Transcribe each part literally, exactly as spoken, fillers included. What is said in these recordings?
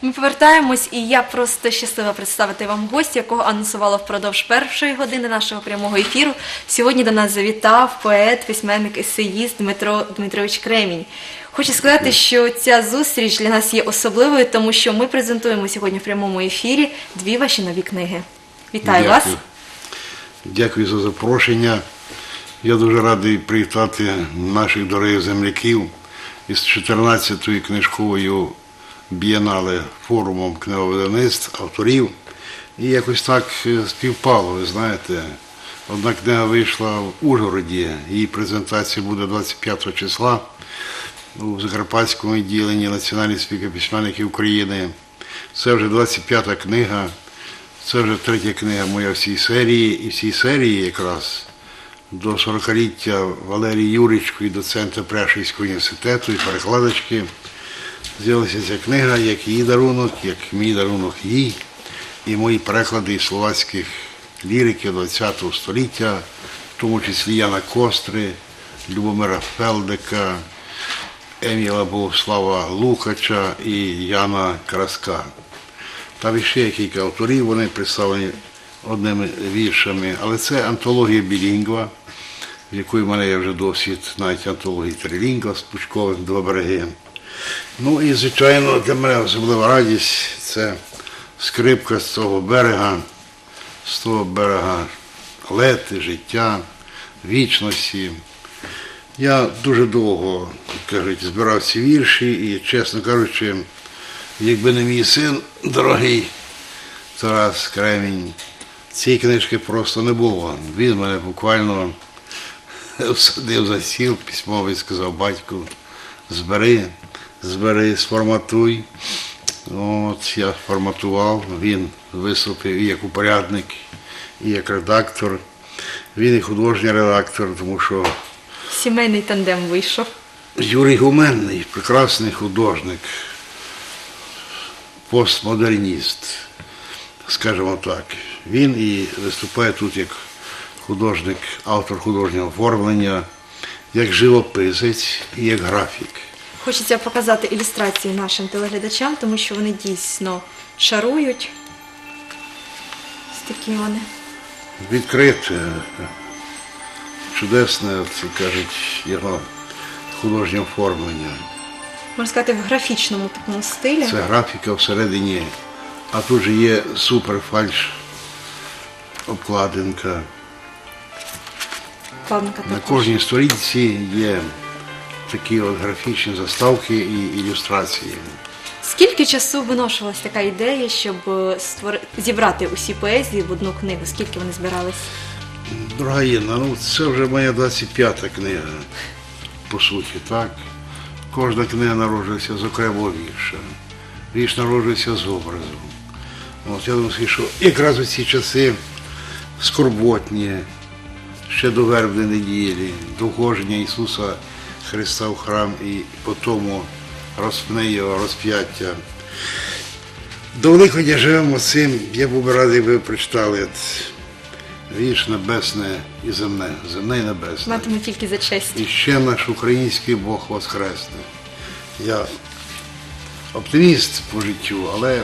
Ми повертаємось, і я просто щаслива представити вам гостя, якого анонсувала впродовж першої години нашого прямого ефіру. Сьогодні до нас завітав поет, письменник, есеїст Дмитро Дмитрович Кремінь. Хочу сказати, що ця зустріч для нас є особливою, тому що ми презентуємо сьогодні в прямому ефірі дві ваші нові книги. Вітаю Дякую. вас! Дякую за запрошення. Я дуже радий привітати наших дорогих земляків із чотирнадцятою книжковою бієнале форумом книговидавництв, авторів. І якось так співпало, ви знаєте. Одна книга вийшла в Ужгороді, її презентація буде двадцять п'ятого числа у Закарпатському відділенні Національної спілки письменників України. Це вже двадцять п'ята книга, це вже третя книга моя в цій серії. І в цій серії якраз до сорокаліття Валерії Юричко, доцента Пряшівського університету і перекладачки, з'явилася ця книга, як її дарунок, як мій дарунок їй, і мої переклади із словацьких ліриків ХХ століття, в тому числі Яна Костри, Любомира Фелдека, Еміла Богослава Лукача і Яна Краска. Там ще є кілька авторів, вони представлені одними віршами, але це антологія білінгва, в якої в мене є вже досвід навіть антології трилінгва з Пучковим «Два береги». Ну і, звичайно, для мене особлива радість – це скрипка з того берега, з того берега лети, життя, вічності. Я дуже довго, кажуть, збирав ці вірші і, чесно кажучи, якби не мій син дорогий Тарас Кремінь, цієї книжки просто не було. Він мене буквально всадив за стіл письмовий, сказав: батьку, збери, збери, сформатуй. От я форматував, він виступив і як упорядник, і як редактор. Він і художній редактор, тому що Сімейний тандем вийшов. Юрій Гуменний, прекрасний художник, постмодерніст, скажімо так. Він і виступає тут як художник, автор художнього оформлення, як живописець і як графік. Хочеться показати ілюстрації нашим телеглядачам, тому що вони дійсно шарують. Ось такі вони. Відкрите, чудесне, от, кажуть, його художнє оформлення. Можна сказати, в графічному такому стилі. Це графіка всередині, а тут же є суперфальш, обкладинка. Вкладинка На також. кожній сторінці є такі от графічні заставки і ілюстрації. Скільки часу виношувалась така ідея, щоб створ... зібрати усі поезії в одну книгу? Скільки вони збирались? Дорога Інна, ну це вже моя двадцять п'ята книга, по суті, так. Кожна книга народжується з окремого вірша. Вірш народжується з образу. От, я думаю, що якраз у ці часи скорботні, ще до Вербної неділі, до входження Ісуса Христа в храм і по тому розпне його розп'яття. До Великодня живемо цим, я був би радий, ви прочитали вірш небесне і земне, земне і небесне. Матиму тільки за честь. І ще наш український Бог воскресне. Я оптиміст по життю, але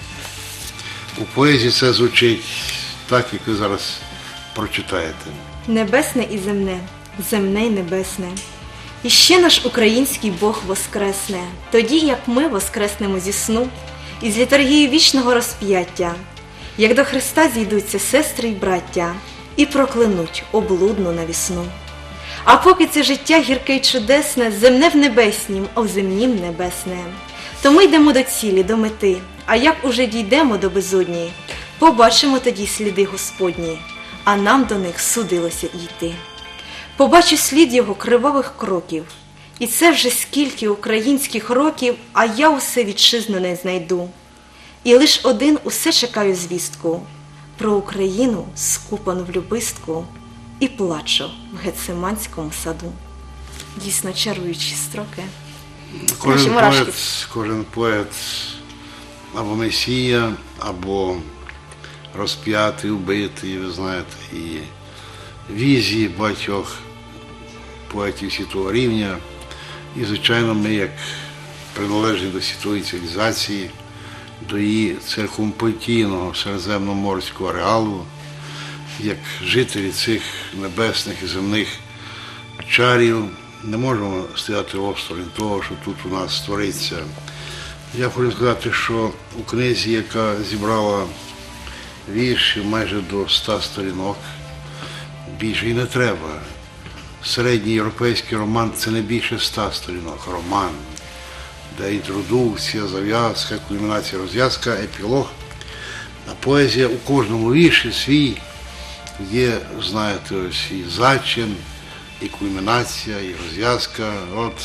у поезії це звучить так, як ви зараз прочитаєте. Небесне і земне, земне і небесне. І ще наш український Бог воскресне, тоді, як ми воскреснемо зі сну, із літургії вічного розп'яття, як до Христа зійдуться сестри й браття і проклянуть облудну навісну. А поки це життя гірке й чудесне, земне в небеснім, а в земнім небесне, то ми йдемо до цілі, до мети, а як уже дійдемо до безодні, побачимо тоді сліди Господні, а нам до них судилося йти. Побачу слід його кривавих кроків, і це вже скільки українських років, а я усе вітчизну не знайду. І лиш один усе чекаю звістку про Україну, скупану в любистку, і плачу в Гециманському саду. Дійсно чаруючі строки. Кожен поет, кожен поет або месія, або розп'ятий, убитий, ви знаєте, і візії багатьох поетів світового рівня. І, звичайно, ми, як приналежні до світової цивілізації, до її циркумпольтійного середземноморського ареалу, як жителі цих небесних і земних чарів, не можемо стояти осторонь того, що тут у нас твориться. Я хочу сказати, що у книзі, яка зібрала віршів майже до ста сторінок, більше і не треба. Середній європейський роман – це не більше ста сторінок. Роман, де інтродукція, зав'язка, кульмінація, розв'язка, епілог. А поезія у кожному вірші свій є, знаєте, ось і зачин, і кульмінація, і розв'язка. От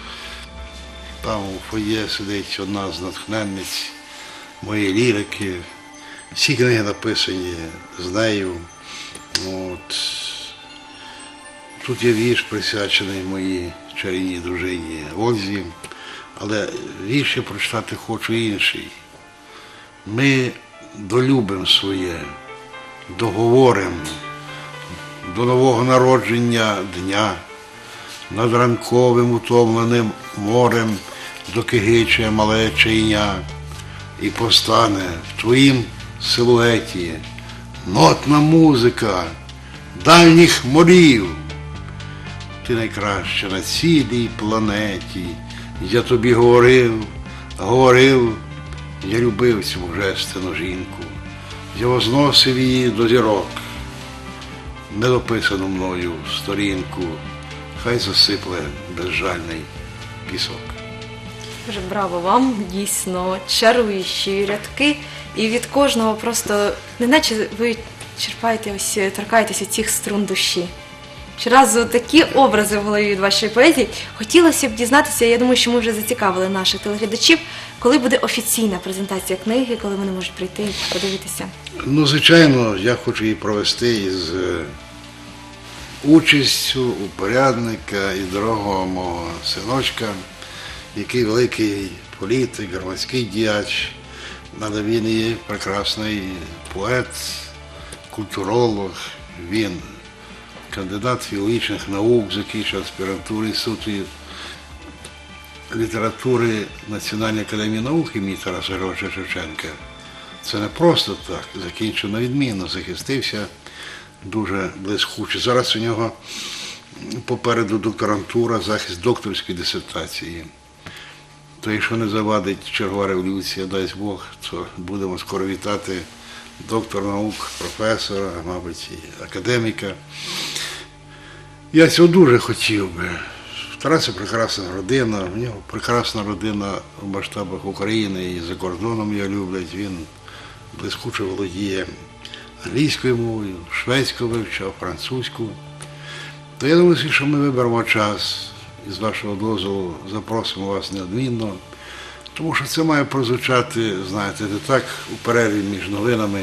там у фоє сидить одна з натхненниць моєї лірики. Всі книги написані з нею. От. Тут є вірш, присвячений моїй чарівній дружині Ользі, але вірш я прочитати хочу інший. Ми долюбим своє, договорим до нового народження дня, над ранковим утомленим морем докигиче мале чайня, і постане в твоїм силуеті нотна музика дальніх морів. Ти найкраща на цілій планеті. Я тобі говорив, говорив, я любив цю божественну жінку. Я возносив її до зірок, недописану мною сторінку, хай засипле безжальний пісок. Дуже браво вам, дійсно, чаруючі рядки. І від кожного просто, неначе ви черпаєте, ось, торкаєтеся цих струн душі. Щоразу такі образи в голові від вашої поезії. Хотілося б дізнатися, я думаю, що ми вже зацікавили наших телеглядачів, коли буде офіційна презентація книги, коли вони можуть прийти і подивитися. Ну, звичайно, я хочу її провести із участю упорядника і дорогого мого синочка, який великий політик, громадський діяч, але він є прекрасний поет, культуролог, він кандидат філологічних наук, закінчив аспірантуру Інституту літератури Національної академії наук імені Тараса Григоровича Шевченка. Це не просто так, закінчив на відмінно, захистився дуже блискуче. Зараз у нього попереду докторантура, захист докторської дисертації. То якщо не завадить чергова революція, дасть Бог, то будемо скоро вітати доктор наук, професора, мабуть, і академіка. Я цього дуже хотів би. В Тараса прекрасна родина, в нього прекрасна родина в масштабах України і за кордоном його люблять. Він блискуче володіє англійською мовою, шведську вивчав, французьку. То я думаю, що ми виберемо час і з вашого дозволу запросимо вас неодмінно, тому що це має прозвучати, знаєте, не так у перерві між новинами,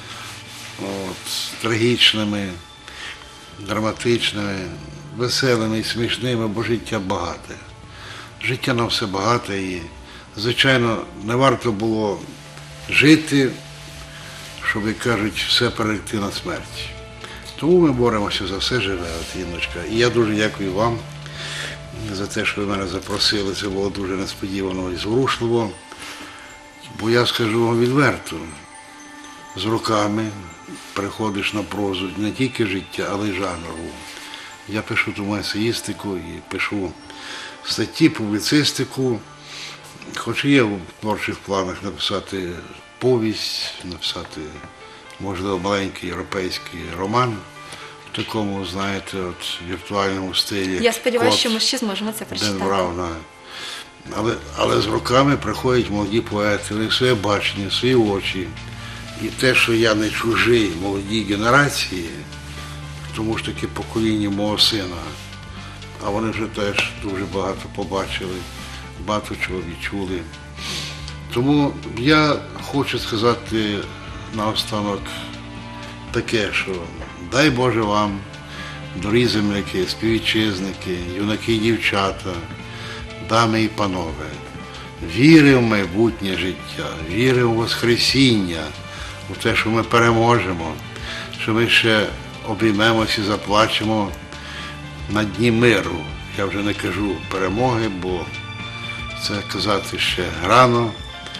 от, трагічними, драматичними, веселими і смішними, бо життя багате. Життя на все багате і, звичайно, не варто було жити, щоб, як кажуть, все перейти на смерть. Тому ми боремося за все живе, от, Інночка. І я дуже дякую вам за те, що ви мене запросили. Це було дуже несподівано і зворушливо. Бо я скажу вам відверто, з роками приходиш на прозу не тільки життя, але й жанрову. Я пишу тому есеїстику і пишу статті, публіцистику, хоч і є в творчих планах написати повість, написати, можливо, маленький європейський роман в такому, знаєте, от віртуальному стилі. Я сподіваюся, що ми ще зможемо це прочитати. Ден Брауна. Але, але з роками приходять молоді поети, вони своє бачення, свої очі. І те, що я не чужий молодій генерації, тому ж таки покоління мого сина, а вони вже теж дуже багато побачили, багато чого відчули. Тому я хочу сказати наостанок таке, що дай Боже вам, дорогі земляки, співвітчизники, юнаки і дівчата, дами і панове, віри в майбутнє життя, віри в Воскресіння, у те, що ми переможемо, що ми ще обіймемося і заплачемо на дні миру. Я вже не кажу перемоги, бо це казати ще рано.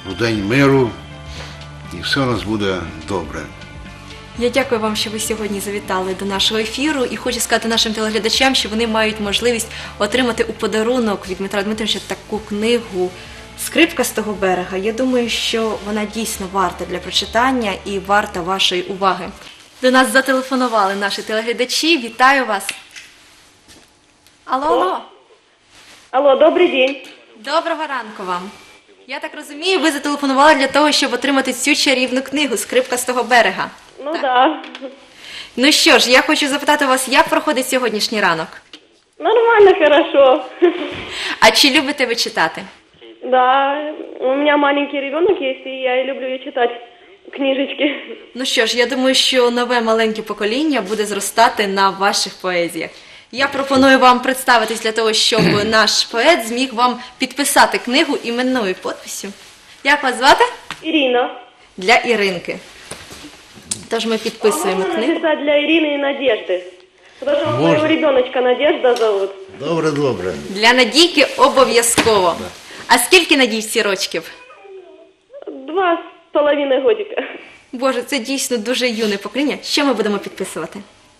в день миру, і все у нас буде добре. Я дякую вам, що ви сьогодні завітали до нашого ефіру, і хочу сказати нашим телеглядачам, що вони мають можливість отримати у подарунок від Дмитра Дмитровича таку книгу «Скрипка з того берега». Я думаю, що вона дійсно варта для прочитання і варта вашої уваги. До нас зателефонували наші телеглядачі. Вітаю вас. Алло, алло. Алло, добрий день. Доброго ранку вам. Я так розумію, ви зателефонували для того, щоб отримати цю чарівну книгу «Скрипка з того берега». Ну да. Ну що ж, я хочу запитати вас, як проходить сьогоднішній ранок? Нормально, хорошо. А чи любите ви читати? Да, у меня маленький ребенок есть, и я люблю читать книжечки. Ну що ж, я думаю, що нове маленьке покоління буде зростати на ваших поезіях. Я пропоную вам представитись для того, щоб наш поет зміг вам підписати книгу іменною підписю. Як вас звати? Ирина. Для Іринки. Тож ми підписуємо Можно книгу. написать для Ирины и Надежды. Потому что Можно. моего ребеночка Надежда зовут. Добре, добре. Для Надійки обов'язково. А скільки Надійці рочків? Два с половиной годика. Боже, це дійсно дуже юне покоління. Що ми будемо підписувати?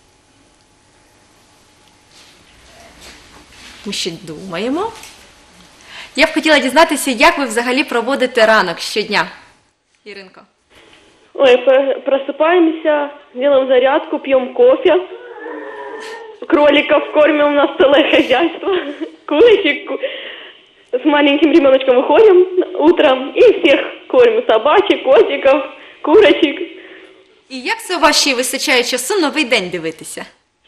Ми ще думаємо. Я б хотіла дізнатися, як ви взагалі проводите ранок щодня, Іринко. Ой, по- просыпаемся, делаем зарядку, пьем кофе. Кроликов кормим, у нас целое хозяйство. Курочек. ку- С маленьким ребеночком выходим утром и всех кормим. Собачек, котиков, курочек. І як це у вас ще й вистачає часу новий день дивитися?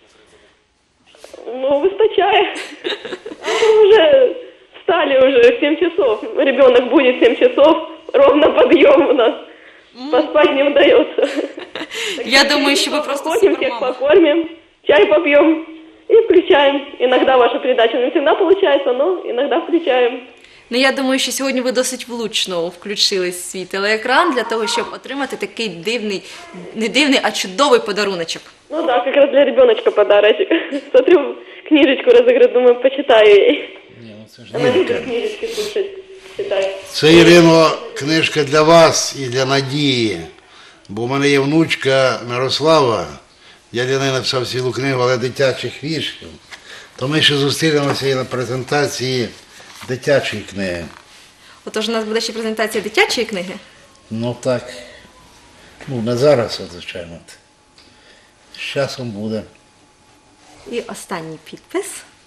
Ну, выстачает. А мы уже встали уже в семь часов. Ребенок будет в семь часов. Ровно подъем у нас. Поспать не удается. Я думаю, що ви просто Ходим, всех супермама. покормим, чай попьем и включаем. Иногда ваша передача не всегда получается, но иногда включаем. Ну, я думаю, що сьогодні ви досить влучно включили свій телеекран для того, щоб отримати такий дивний, не дивний, а чудовий подаруночок. Ну да, как раз для ребеночка подарочек. Смотрю, книжечку разыграть, думаю, почитаю ей. Она любит книжечки слушать, читать. Це, Ірино, книжка для вас і для Надії, бо в мене є внучка Мирослава, я для неї написав цілу книгу, але дитячих віршів. То ми ще зустрінемося і на презентації дитячої книги. Отож, у нас буде ще презентація дитячої книги. Ну так, ну не зараз, а, звичайно. З часом буде. І останній підпис.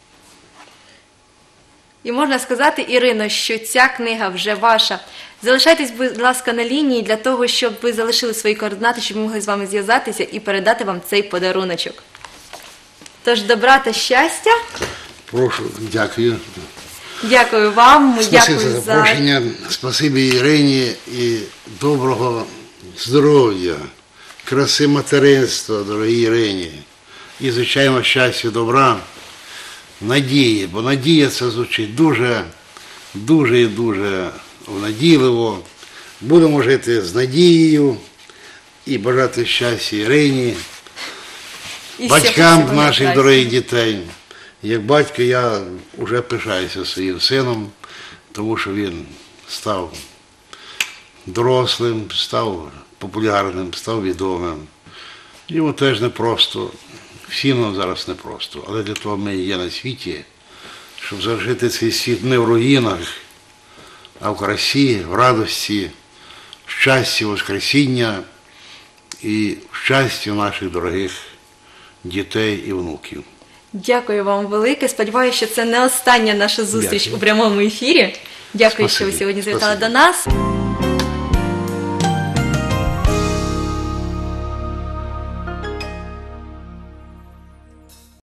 І можна сказати, Ірино, що ця книга вже ваша. Залишайтесь, будь ласка, на лінії для того, щоб ви залишили свої координати, щоб ми могли з вами зв'язатися і передати вам цей подаруночок. Тож, добра та щастя. Прошу, дякую. Дякую вам, Спасибі дякую за за... запрошення, спасибі Ірині і доброго здоров'я, краси материнства, дорогій Ірині. І, звичайно, щастя, добра, надії, бо надія це звучить дуже, дуже і дуже надійливо. Будемо жити з надією і бажати щастя Ірині, І батькам всього всього наших найкращого. дорогих дітей. Як батько я вже пишаюся своїм сином, тому що він став дорослим, став популярним, став відомим. Йому теж непросто, всім нам зараз непросто, але для того ми є на світі, щоб залишити цей світ не в руїнах, а в красі, в радості, в щасті, воскресіння і в щасті наших дорогих дітей і внуків. Дякую вам велике. Сподіваюся, що це не остання наша зустріч Дякую. у прямому ефірі. Дякую, що ви Спасибі. сьогодні завітали Спасибі. до нас.